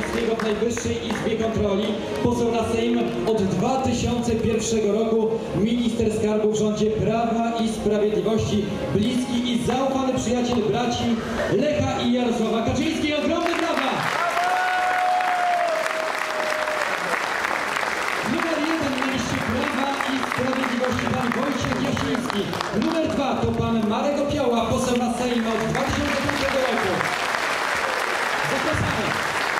Kaczyńskiego w Najwyższej Izbie Kontroli, poseł na Sejm od 2001 roku, minister skarbu w rządzie Prawa i Sprawiedliwości, bliski i zaufany przyjaciel braci Lecha i Jarosława Kaczyńskich. Ogromne brawa! Numer 1 na liście Prawa i Sprawiedliwości pan Wojciech Jasiński. Numer 2 to pan Marek Opioła, poseł na Sejm od 2005 roku. Zapraszamy.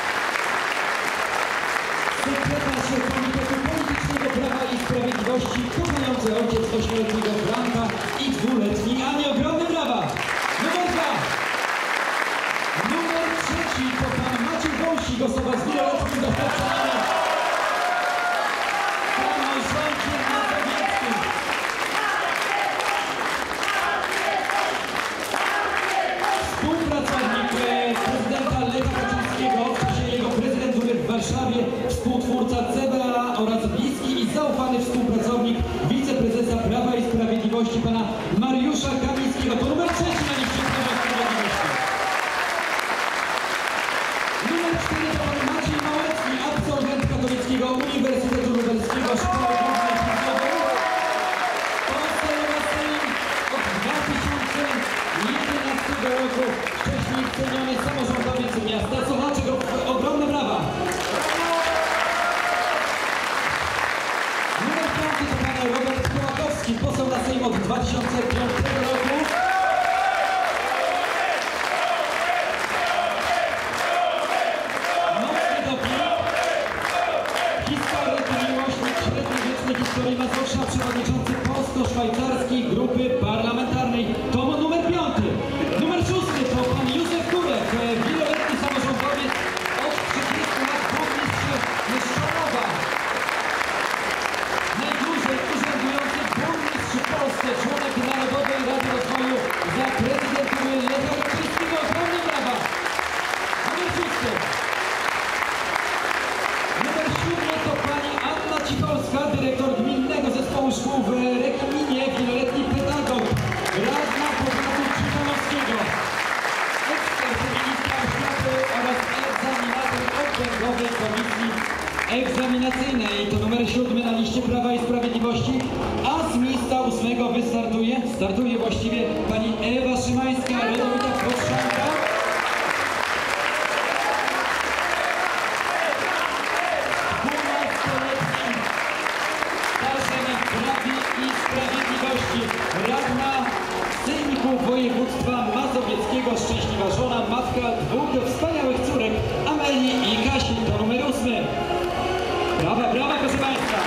Sekretarz Komitetu Politycznego Prawa i Sprawiedliwości, kochający ojciec 8-letniego Franka i 2-letniej Ani. Ogromne brawa! Numer 2. Numer 3 to pan Maciej Wąsik, osoba z wieloletnim doświadczeniem w samorządzie mazowieckim. Współpracownik prezydenta Lecha Kaczyńskiego w czasie jego prezydentury w Warszawie, współtwórca CBA oraz bliski i zaufany współpracownik wiceprezesa Prawa i Sprawiedliwości pana Mariusza Kamińskiego. To numer 3 na liście Prawa i Sprawiedliwości. Numer 4 to pan Maciej Małecki, absolwent Katolickiego Uniwersytetu Lubelskiego Szkoły Głównej Handlowej. Poseł na Sejm od 2011 roku, wcześniej ceniony samorządowiec miasta Sochaczego. Ogromne brawa! Numer 5 to pan Robert Kołakowski, poseł na Sejm od 2005 roku. Nocny doping, historyk, miłośnik średniowiecznej historii Mazowsza, przewodniczący polsko-szwajcarskiej grupy parlamentarnej. To numer 5. Numer 6 to pan Józef Kurek, wieloletni samorządowiec, od 30 lat burmistrz Mieszczonowa. Najdłużej urzędujący burmistrz w Polsce, członek Narodowej Rady Rozwoju za prezydentury Lecha Kaczyńskiego. Ogromne brawa! Numer 6. Numer 7 to pani Anna Cicholska, dyrektor Gminnego Zespołu Szkół w Rekiminie, wieloletni pedagog, radna powiatu Ciechanowskiego, ekspert ministra oświaty oraz egzaminator okręgowej komisji egzaminacyjnej. To numer 7 na liście Prawa i Sprawiedliwości, a z miejsca 8 startuje właściwie pani Ewa Szymańska, rodowita Płotrzanka. Prawie i Sprawiedliwości, radna Sejmiku Województwa Mazowieckiego, szczęśliwa żona, matka 2 wspaniałych córek, Amelii i Kasi. To numer 8. Brawa, brawa, proszę państwa.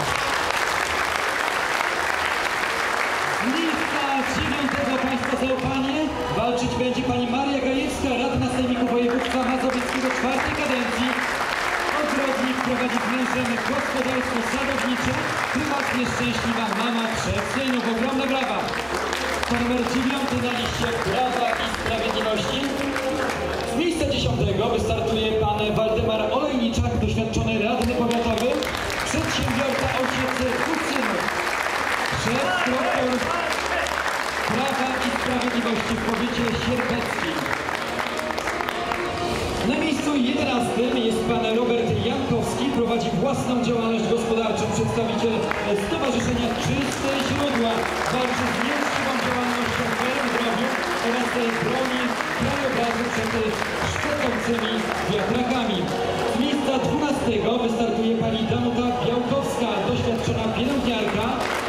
Z miejsca 9 państwa zaufanie walczyć będzie pani Maria Gajewska, radna Sejmiku Województwa Mazowieckiego 4. kadencji. Ogrodnik, prowadzi z mężem gospodarstwo sadownicze, prywatnie szczęśliwa mama 3 synów. Ogromna brawa! To numer 9 na liście Prawa i Sprawiedliwości. Z miejsca 10 wystartuje pan Waldemar Olejniczak, doświadczony radny powiatowy, przedsiębiorca, ojciec 2 synów. Szef-doktor Prawa i Sprawiedliwości w powiecie sierpeckim. Na miejscu 11 jest pan Robert Jankowski, prowadzi własną działalność gospodarczą, przedstawiciel Stowarzyszenia Czyste Źródła, walczy z nieuczciwą działalnością w zdrowiu oraz broni krajobrazu przed szkodzącymi wiatrakami. Z miejsca 12 wystartuje pani Danuta Białkowska, doświadczona pielęgniarka.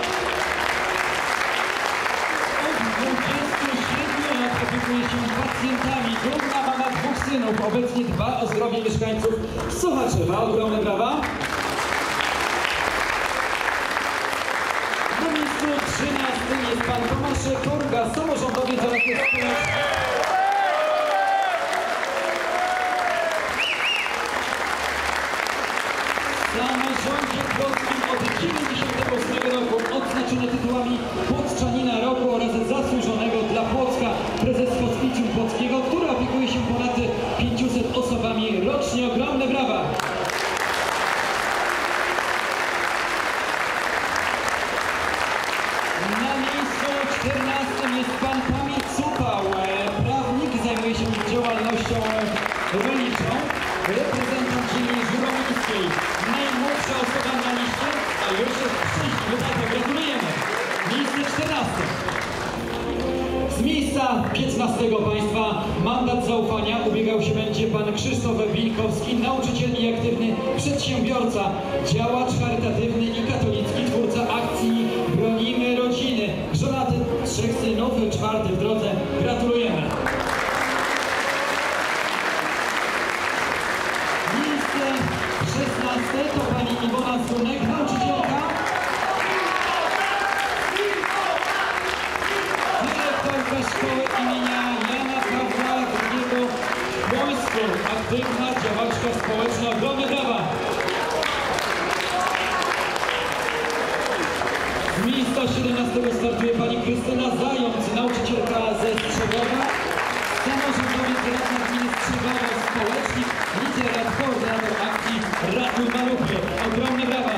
Od 27 lat opiekuje się pacjentami, dumna mama 2 synów, obecnie dba o zdrowie mieszkańców Sochaczewa. Ogromne brawa! Na miejscu 13 jest pan Tomasz Korga, samorządowiec oraz społeczny. W samorządzie polskim od 1998 roku odznaczony tytułami Płockczanina Roku oraz zasłużonego dla Płocka, prezes Hospicjum Płockiego, który opiekuje się ponad 500 osobami rocznie. Ogromne brawa! Na miejscu 14 jest pan Pamięć Supał, 2014. Z miejsca 15 państwa mandat zaufania ubiegał się będzie pan Krzysztof Winkowski, nauczyciel i aktywny przedsiębiorca, działacz charytatywny i katolicki, twórca akcji Bronimy Rodziny, żonaty, 3 synów, 4 w drodze. Gratulujemy. Miejsce 16 to pani Iwona Zdunek, nauczycielka, szkoły imienia Jana Pawła II w Płońsku, aktywna działaczka społeczna. Ogromne brawa! Z miejsca 17 startuje pani Krystyna Zając, nauczycielka ze Strzegowa, samorządowiec, radna gminy Strzegowa, społecznik, lider, koordynator akcji Ratuj Maluchy. Ogromne brawa!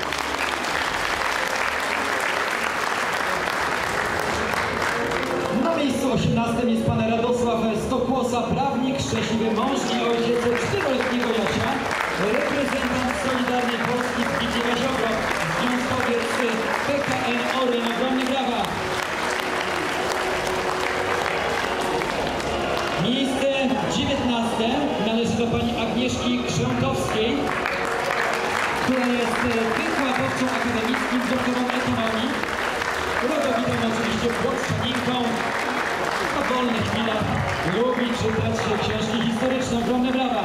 Na miejscu 18 jest pan Radosław Stokłosa, prawnik, szczęśliwy mąż i ojciec 4-letniego Jasia, reprezentant Solidarnej Polski w Bitwie Ziobro, związkowiec PKN Orlen. Ogromne brawa! Miejsce 19 należy do pani Agnieszki Krzętowskiej, która jest wykładowcą akademickim, doktorą ekonomii, rodowitą oczywiście płotrzaninką. W wolnych chwilach lubi czytać książki historyczne. Ogromne brawa!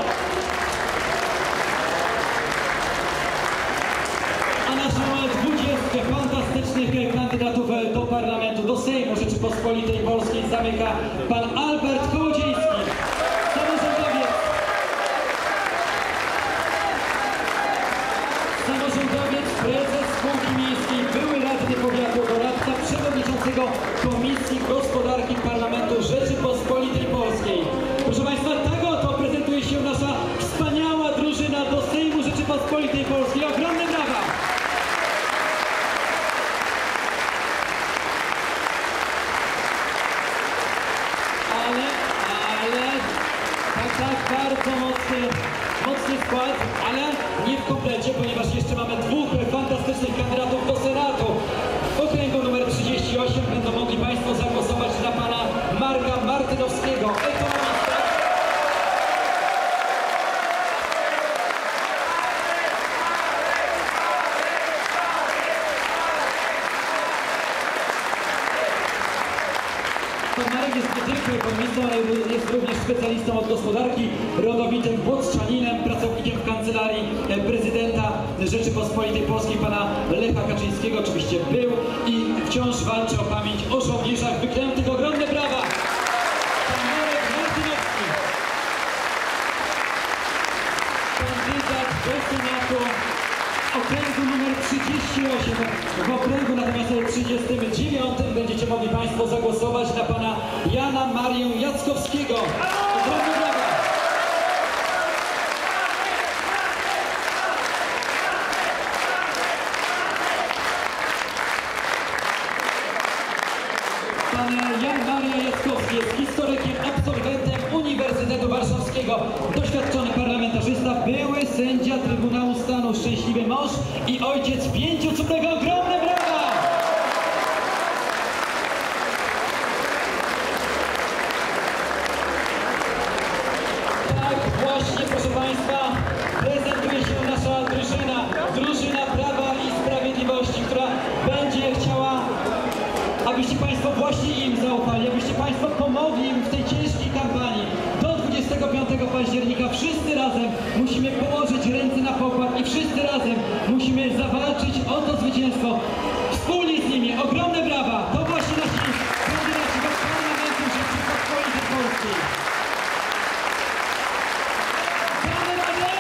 A naszą 20 fantastycznych kandydatów do parlamentu, do Sejmu Rzeczypospolitej Polskiej zamyka pan Albert Kołodziejski, samorządowiec. Samorządowiec, prezes spółki miejskiej, były radny powiatu, doradca przewodniczącego Komisji Gospodarki Parlamentu Rzeczypospolitej Polskiej. Proszę Państwa, tak oto prezentuje się nasza wspaniała drużyna do Sejmu Rzeczypospolitej Polskiej. Ogromne brawa! Tak, bardzo mocny skład, ale nie w komplecie, ponieważ jeszcze mamy 2 fantastycznych kandydatów do Senatu. W okręgu numer 38 będą mogli Państwo zagłosować na pana Marka Martynowskiego, ekonomistę. Pan Marek jest nie tylko ekonomistą, ale jest również specjalistą od gospodarki, rodowitym płotrzaninem, pracownikiem w kancelarii prezydenta Rzeczypospolitej Polskiej, pana Lecha Kaczyńskiego. Oczywiście był i wciąż walczy o pamięć o żołnierzach wyklętych. Ogromne brawa! Pan Marek Martynowski, kandydat do Senatu okręgu numer 38. W okręgu natomiast 39 będziecie mogli Państwo zagłosować na pana Jana Marię Jackowskiego. Ogromne brawa! Pan Jan Maria Jackowski jest historykiem, absolwentem Uniwersytetu Warszawskiego, doświadczony parlamentarzysta, były sędzia Trybunału Stanu, szczęśliwy mąż i ojciec 5 córek. Ogromne brawa! Tak właśnie, proszę Państwa, prezentuje się nasza drużyna Prawa i Sprawiedliwości, która będzie chciała, abyście Państwo właśnie im zaufali, abyście Państwo pomogli im w tej ciężkiej kampanii. Do 25 października wszyscy razem musimy położyć ręce na pokład i wszyscy razem musimy zawalczyć o to zwycięstwo. Wspólnie z nimi. Ogromne brawa! To właśnie nasi kandydaci do Parlamentu Rzeczypospolitej Polskiej. Damy radę?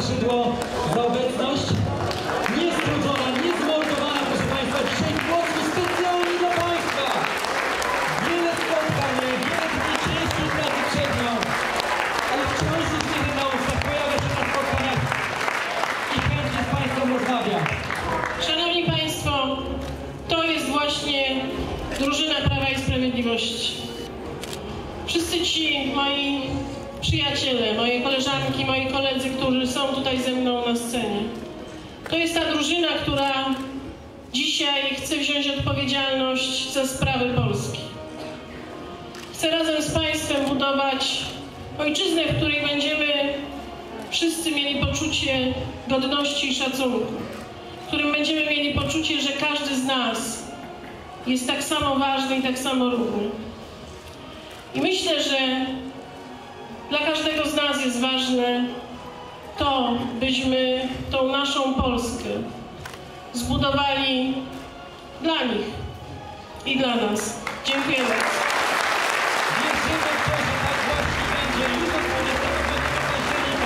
Szydło za obecność. Niestrudzona, niezmordowana, proszę Państwa, dzisiaj głosu specjalnie dla Państwa. Wiele spotkań, wiele dni ciężkiej pracy przed nią, ale wciąż uśmiechy na ustach pojawia się na spotkaniach i chętnie z Państwem rozmawia. Szanowni Państwo, to jest właśnie drużyna Prawa i Sprawiedliwości. Wszyscy ci moi przyjaciele, moje koleżanki, moi koledzy, którzy są tutaj ze mną na scenie. To jest ta drużyna, która dzisiaj chce wziąć odpowiedzialność za sprawy Polski. Chce razem z Państwem budować ojczyznę, w której będziemy wszyscy mieli poczucie godności i szacunku. W którym będziemy mieli poczucie, że każdy z nas jest tak samo ważny i tak samo równy. I myślę, że dla każdego z nas jest ważne to, byśmy tą naszą Polskę zbudowali dla nich i dla nas. Dziękuję bardzo. Wierzymy w to, że tak właśnie będzie. Już od 25 października.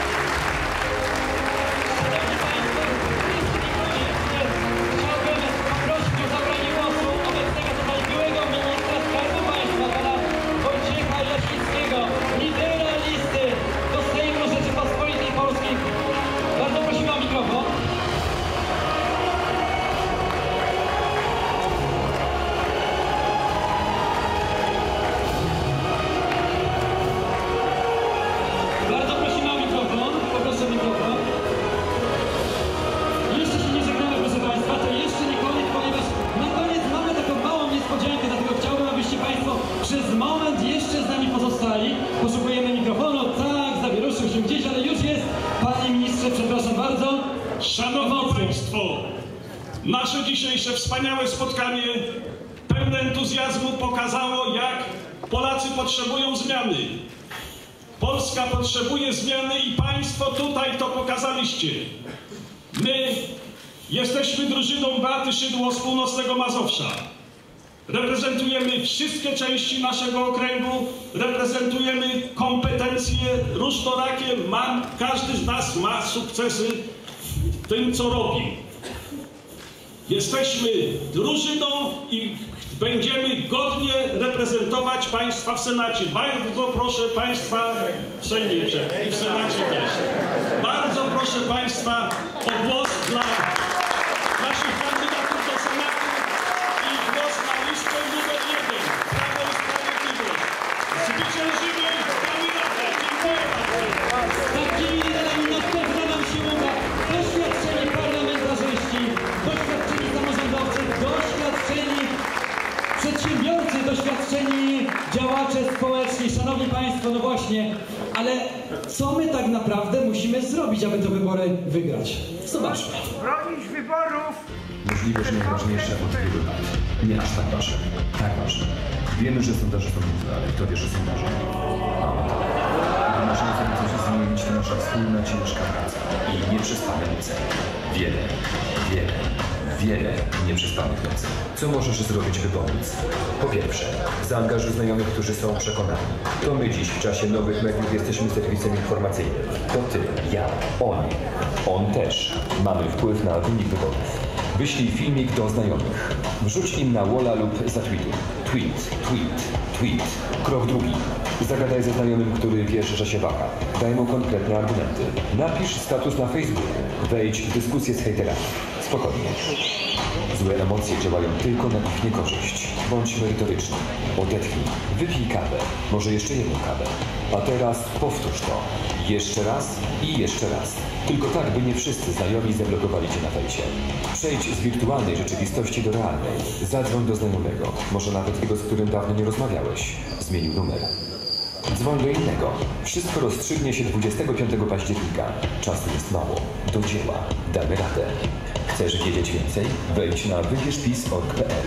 Szanowni Państwo, chciałbym poprosić o zabranie głosu obecnego tutaj byłego ministra Skarbu Państwa, pana Wojciecha Jasickiego, lidera listy do Sejmu Rzeczypospolitej Polskiej. Bardzo prosimy o mikrofon. Bardzo prosimy o mikrofon. Poproszę o mikrofon. Jeszcze się nie żegnamy, proszę Państwa. To jeszcze nie koniec, ponieważ na koniec mamy taką małą niespodziankę, dlatego chciałbym, abyście Państwo przez moment jeszcze z nami pozostali. Poszukujemy mikrofonu. Tak, zawieruszył się gdzieś, ale już jest. Panie ministrze, przepraszam bardzo. Szanowni Państwo, nasze dzisiejsze wspaniałe spotkanie pełne entuzjazmu pokazało, jak Polacy potrzebują zmiany. Polska potrzebuje zmiany i Państwo tutaj to pokazaliście. My jesteśmy drużyną Beaty Szydło z północnego Mazowsza. Reprezentujemy wszystkie części naszego okręgu, reprezentujemy kompetencje różnorakie, każdy z nas ma sukcesy w tym, co robi. Jesteśmy drużyną i będziemy godnie reprezentować Państwa w Senacie. Bardzo proszę Państwa w Sejmie i w Senacie też. Bardzo proszę Państwa o głos dla naszych kandydatów do Senatu i głos na listę numer 1. Prawo i Sprawiedliwość. Zwyciężymy kandydatę. Dziękuję bardzo. Takimi liderami na pewno nam się uda. Doświadczeni parlamentarzyści, doświadczeni samorządowcy, doświadczeni przedsiębiorcy, doświadczeni działacze społeczni. Szanowni Państwo, no właśnie, ale co my tak naprawdę musimy zrobić, aby te wybory wygrać? Zobaczmy. Bronić wyborów! Możliwe, że najważniejsze od wielu lat. Nie aż tak ważne. Tak ważne. Wiemy, że sondaże są różne, ale kto wie, że sondaże? Gdy możemy sobie coś zmienić, to nasza wspólna, ciężka praca i nieprzespane noce. Wiele nieprzespanych nocy. Co możesz zrobić, by pomóc? Po pierwsze, zaangażuj znajomych, którzy są przekonani. To my dziś w czasie nowych mediów jesteśmy serwisem informacyjnym. To ty, ja, oni. On też. Mamy wpływ na wynik wyborów. Wyślij filmik do znajomych. Wrzuć im na walla lub zatweetuj. Tweet. Krok drugi. Zagadaj ze znajomym, który wiesz, że się waha. Daj mu konkretne argumenty. Napisz status na Facebooku. Wejdź w dyskusję z hejterami. Spokojnie. Złe emocje działają tylko na ich niekorzyść. Bądź merytoryczny. Odetchnij. Wypij kawę. Może jeszcze jedną kawę. A teraz powtórz to. Jeszcze raz i jeszcze raz. Tylko tak, by nie wszyscy znajomi zablokowali cię na fejsie. Przejdź z wirtualnej rzeczywistości do realnej. Zadzwoń do znajomego. Może nawet tego, z którym dawno nie rozmawiałeś. Zmienił numer. Dzwoń do innego. Wszystko rozstrzygnie się 25 października. Czasu jest mało. Do dzieła. Damy radę. Chcesz wiedzieć więcej? Wejdź na wybierzpis.org.pl.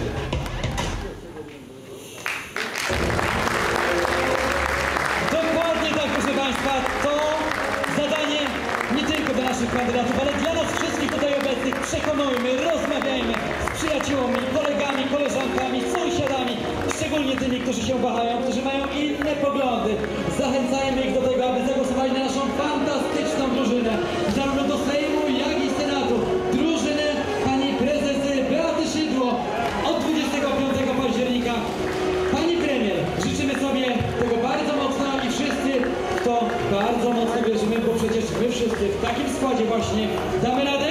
Dokładnie tak, proszę Państwa, to zadanie nie tylko dla naszych kandydatów, ale dla nas wszystkich tutaj obecnych. Przekonujmy, rozmawiajmy z przyjaciółmi, kolegami, koleżankami, sąsiadami, szczególnie tymi, którzy się wahają, którzy mają inne poglądy. Zachęcajmy ich do tego, aby zagłosowali na naszą fantastyczną drużynę, składzie właśnie. Damy radę?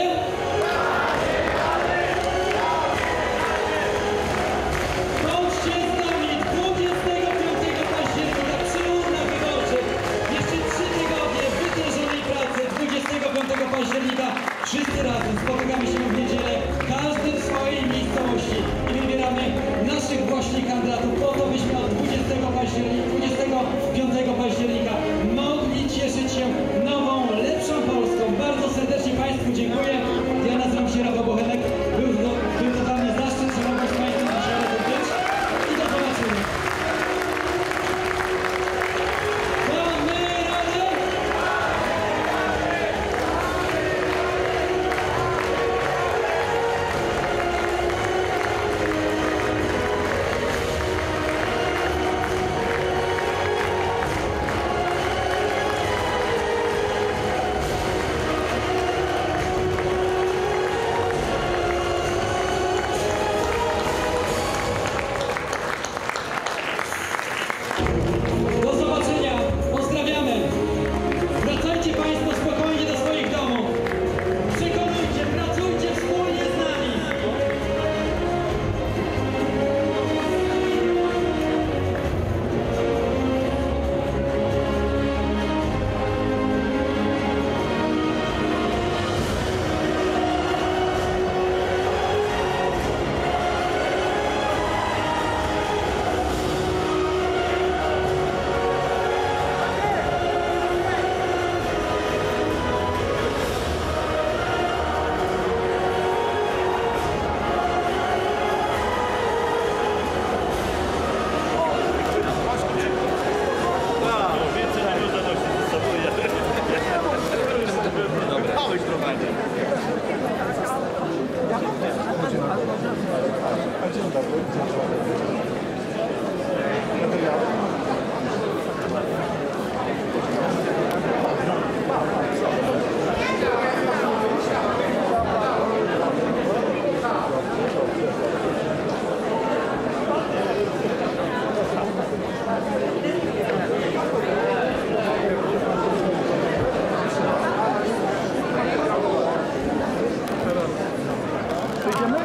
Bądźcie z nami 25 października, przy urnach wyborczych. Jeszcze 3 tygodnie wytężonej pracy. 25 października wszyscy razem spotykamy się w niedzielę, każdy w swojej miejscowości i wybieramy naszych właśnie kandydatów po to, byśmy od 25 października mogli cieszyć się nową, lepszą Polską. Bardzo serdecznie Państwu dziękuję.